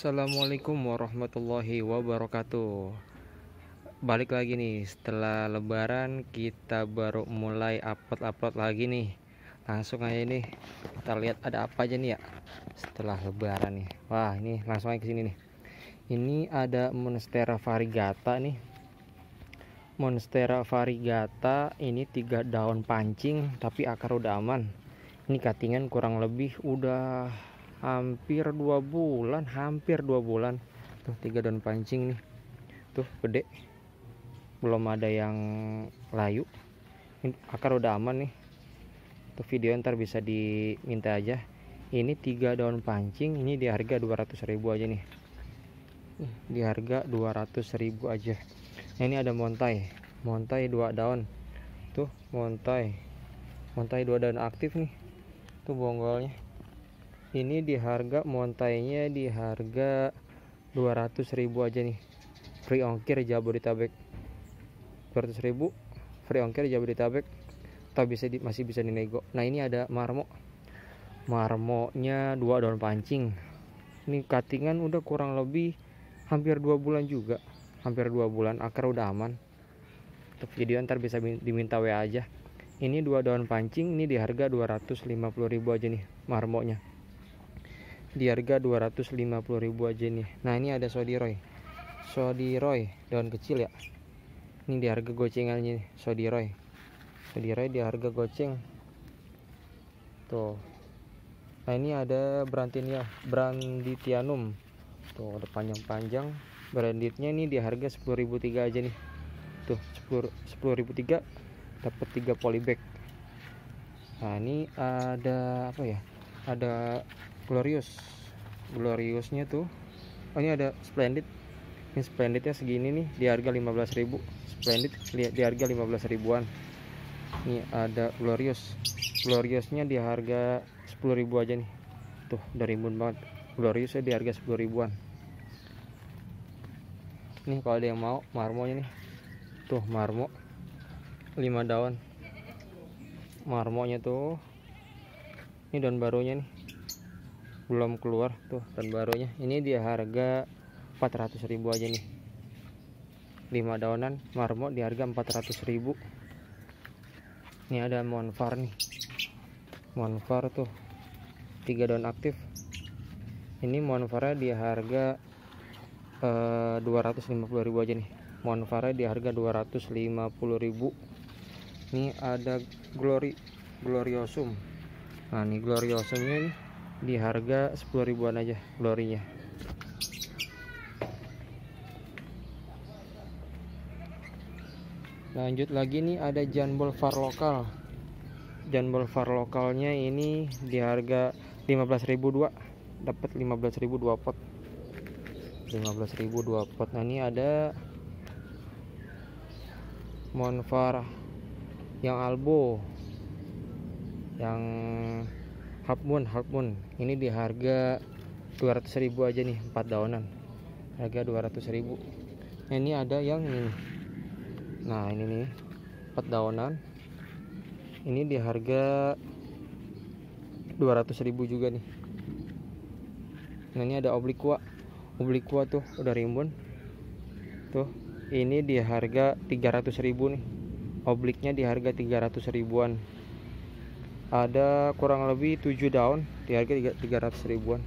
Assalamualaikum warahmatullahi wabarakatuh. Balik lagi nih setelah lebaran, kita baru mulai upload lagi nih. Langsung aja nih, kita lihat ada apa aja nih ya setelah lebaran nih. Wah, ini langsung aja ke sini nih. Ini ada Monstera variegata nih. Monstera variegata ini 3 daun pancing tapi akar udah aman. Ini cuttingan kurang lebih udah hampir 2 bulan, tuh 3 daun pancing nih, tuh gede, belum ada yang layu. Ini akar udah aman nih, tuh video ntar bisa diminta aja. Ini 3 daun pancing, ini di harga 200.000 aja nih, di harga 200.000 aja. Nah, ini ada montai 2 daun, tuh montai 2 daun aktif nih, tuh bonggolnya. Ini di harga montainya di harga 200.000 aja nih, free ongkir Jabodetabek. 200.000 free ongkir Jabodetabek, atau masih bisa dinego. Nah, ini ada marmonya 2 daun pancing. Ini cuttingan udah kurang lebih hampir 2 bulan juga, akar udah aman. Untuk video ntar bisa diminta WA aja. Ini 2 daun pancing, ini di harga 250.000 aja nih marmonya, di harga 250.000 aja nih. Nah, ini ada Sodiroy daun kecil ya, ini di harga gocengannya nih. Sodiroy di harga goceng tuh. Nah, ini ada Branditianum tuh, ada panjang-panjang. Branditnya ini di harga 10.003 aja nih, tuh 10.003 dapat 3 polybag. Nah, ini ada apa ya, ada Gloriousnya tuh. Oh, ini ada Splendid. Ini Splendidnya segini nih, di harga 15.000. Splendid di harga 15.000-an. Ini ada Gloriousnya di harga 10.000 aja nih. Tuh, udah rimbun banget. Gloriousnya di harga 10.000-an. Nih kalau ada yang mau marmonya nih. Tuh, marmo 5 daun. Marmonya tuh. Ini daun barunya nih, belum keluar tuh dan barunya. Ini di harga 400.000 aja nih, 5 daunan marmo di harga 400.000. Ini ada Monfar nih, Monfar tuh 3 daun aktif. Ini Monfarnya di harga 250.000 aja nih, Monfarnya di harga 250.000. Ini ada Gloriosum. Nah, ini Gloriosumnya nih di harga 10.000-an aja Glorinya. Lanjut lagi nih, ada Jambol Far lokal. Jambol Far lokalnya ini di harga 15.000 dapat 15.000 2 pot. 15.000 2 pot. Nah, ini ada Monfar yang Albo, yang Half Moon ini di harga 200.000 aja nih, 4 daunan harga 200.000. Nah, ini ada yang ini. Nah, ini nih 4 daunan, ini di harga 200.000 juga nih. Nah, ini ada Obliqua tuh udah rimbun tuh, ini di harga 300.000 nih. Obliknya di harga 300.000-an. Ada kurang lebih 7 daun di harga 300.000-an.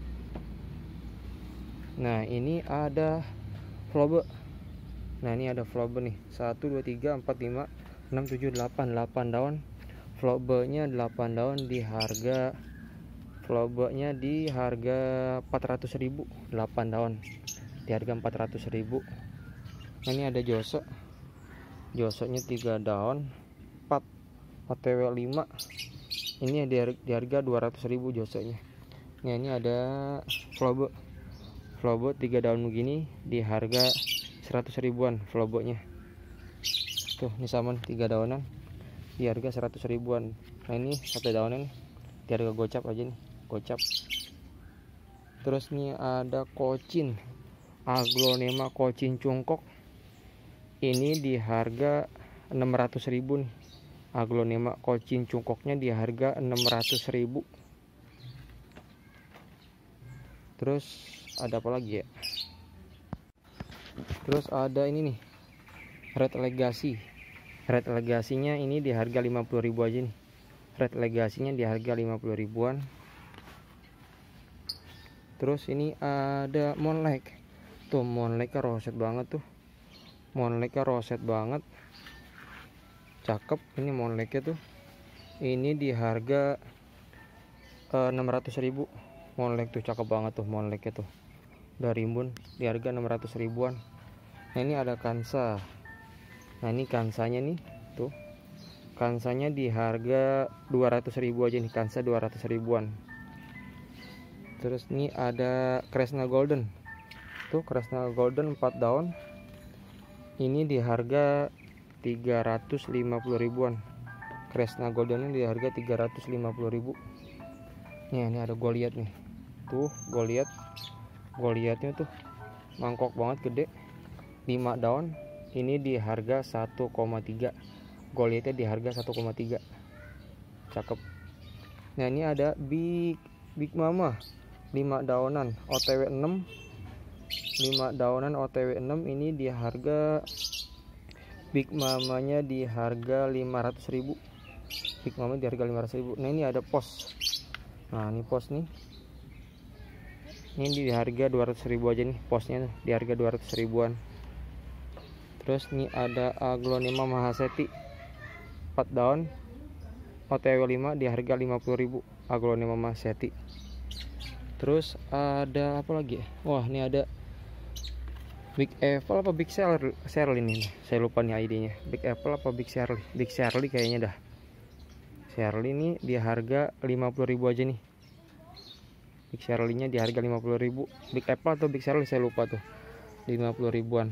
Nah, ini ada Flobe. Nah, ini ada Flobe nih, 1 2 3 4 5 6 7 8 daun. Flobenya 8 daun di harga 400.000, 8 daun di harga 400.000. Nah, ini ada Josonya 3 daun 4 OTW 5, ini di harga 200.000 Josonya. Nah, ini ada Flobe 3 daun begini di harga 100.000-an Flobenya. Tuh, ini sama 3 daunan di harga 100.000-an. Nah, ini 1 daunan di harga gocap aja nih, gocap. Terus nih ada Kocin, Aglonema Kocin Cungkok. Ini di harga 600.000 nih. Aglonema Kocin Cungkoknya di harga 600.000. Terus ada apa lagi ya? Terus ada ini nih, Red Legacy. Red Legacy-nya ini di harga 50.000 aja nih. Red Legacy-nya di harga 50 ribuan. Terus ini ada Monlek. Tuh Monleknya roset banget tuh. Monleknya roset banget. Cakep ini Monleknya tuh. Ini di harga 600.000. Monlek tuh cakep banget tuh Monleknya tuh. Udah rimbun di harga 600 ribuan. Nah ini ada Kansa. Nah ini Kansanya nih tuh. Kansanya di harga 200.000 aja nih, Kansa 200 ribuan. Terus ini ada Kresna Golden. Tuh Kresna Golden 4 daun. Ini di harga 350 ribuan. Kresna Golden ini di harga 350 ribu. Nih ini ada Goliath nih. Tuh Goliathnya tuh mangkok banget gede. 5 daun. Ini di harga 1,3. Goliathnya di harga 1,3. Cakep. Nah ini ada Big Mama 5 daunan OTW 6. 5 daunan OTW 6 ini di harga Big Mamanya di harga 500.000. Big Mama di harga 500.000. Nah ini ada pos. Nah ini pos nih. Ini di harga 200.000 aja nih posnya di harga 200 ribuan. Terus ini ada Aglonema Mahaseti 4 daun OTW 5 di harga 50.000. Aglonema Mahaseti. Terus ada apa lagi ya? Wah ini ada Big Apple apa Big Shirley ini. Saya lupa nih ID-nya. Big Apple apa Big Shirley? Big Shirley kayaknya dah. Shirley ini di harga 50.000 aja nih. Big Shirley-nya di harga 50.000. Big Apple atau Big Shirley saya lupa tuh. 50 ribuan.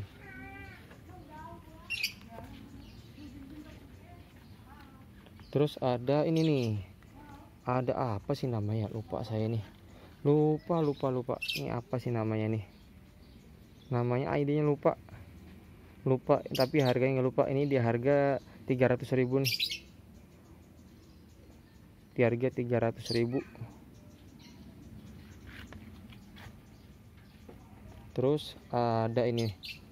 Terus ada ini nih. Ada apa sih namanya? Lupa saya nih. Lupa. Ini apa sih namanya nih? Namanya ID-nya lupa. Tapi harganya nggak lupa. Ini di harga 300.000 nih. Di harga 300.000. Terus ada ini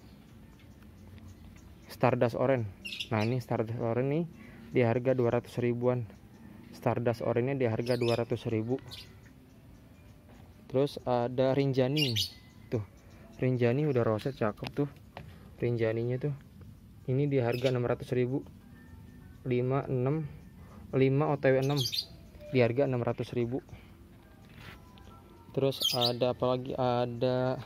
Stardust Orange. Nah ini Stardust Orange nih di harga 200 ribuan. Stardust Orange nya di harga 200.000. Terus ada Rinjani. Tuh Rinjani udah roset cakep tuh. Rinjaninya tuh ini di harga 600.000. 5 OTW 6 di harga 600.000. Terus ada apa lagi? Ada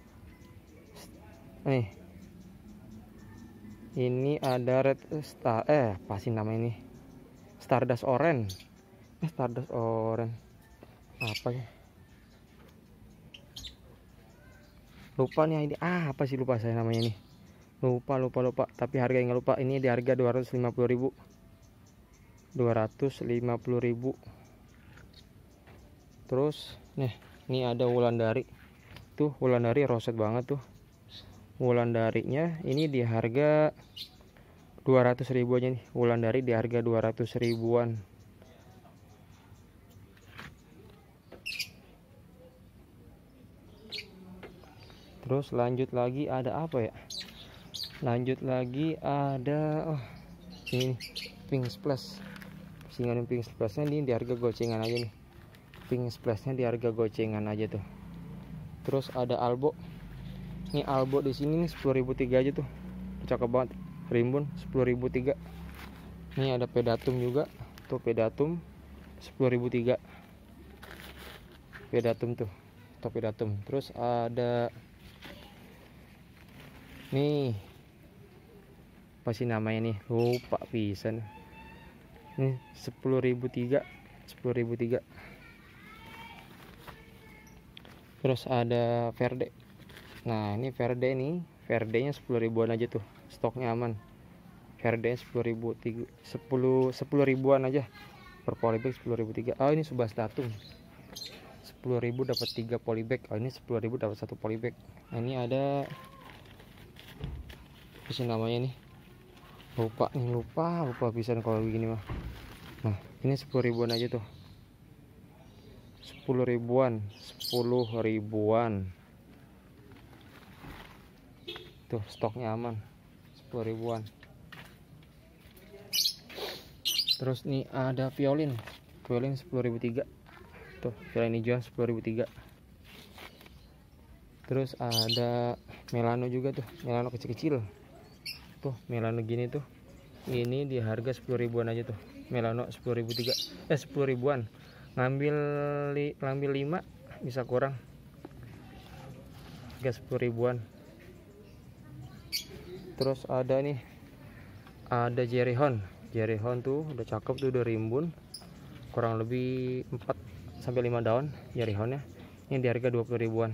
ini ada Red Star apa sih nama ini? Stardust Orange. Stardust Orange apa ya? Lupa nih ini. Apa sih lupa saya namanya nih. Lupa. Tapi harganya nggak lupa. Ini di harga 250.000. 250.000. Terus nih, ini ada Wulandari. Tuh Wulandari roset banget tuh. Wulandarinya ini di harga 200.000 aja nih. Wulandari di harga 200 ribuan. Terus lanjut lagi ada apa ya? Lanjut lagi ada ini Pink Splash. Singan Pink Splashnya ini di harga gocengan aja nih. Pink Splashnya di harga gocengan aja tuh. Terus ada Albo. Ini Albo di sini nih 10.003 aja tuh. Cakep banget. Rimbun 10.003. Ini ada Pedatum juga. Tuh Pedatum 10.003. Pedatum tuh. Tuh Pedatum. Terus ada nih apa sih namanya nih? Lupa pisan. Nih 10.003. Terus ada Verde. Nah ini Verde nih, Verde nya 10 ribuan aja tuh, stoknya aman. Verde nya 10 ribuan aja per polybag. 10.003. Ini Subas Datum 10.000 dapat 3 polybag. Ini 10.000 dapat 1 polybag. Nah ini ada apa sih namanya nih, lupa bisa kalau begini mah. Nah ini 10 ribuan aja tuh, 10 ribuan. Tuh stoknya aman, 10 ribuan. Terus nih ada violin 10.003. Tuh violin hijau 10.003. Terus ada melano juga tuh, melano kecil-kecil. Tuh melano gini tuh. Ini di harga 10 ribuan aja tuh. Melano 10.003. 10 ribuan. Ngambil 5 bisa kurang. Harga 10 ribuan. Terus ada nih, ada jerihon tuh udah cakep tuh, udah rimbun, kurang lebih 4 sampai 5 daun jerihonnya. Ini di harga 20 ribuan.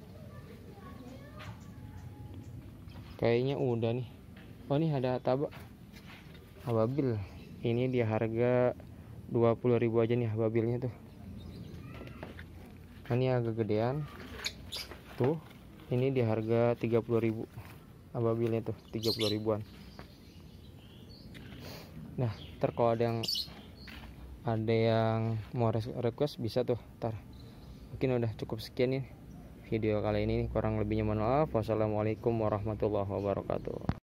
Kayaknya udah nih. Oh nih ada tabak ababil, ini di harga 20 ribu aja nih ababilnya tuh. Ini agak gedean tuh, ini di harga 30 ribu ababilnya tuh, 30 ribuan. Nah ntar kalau ada yang mau request bisa tuh ntar. Mungkin udah cukup sekian nih video kali ini, kurang lebihnya mohon maaf. Wassalamualaikum warahmatullahi wabarakatuh.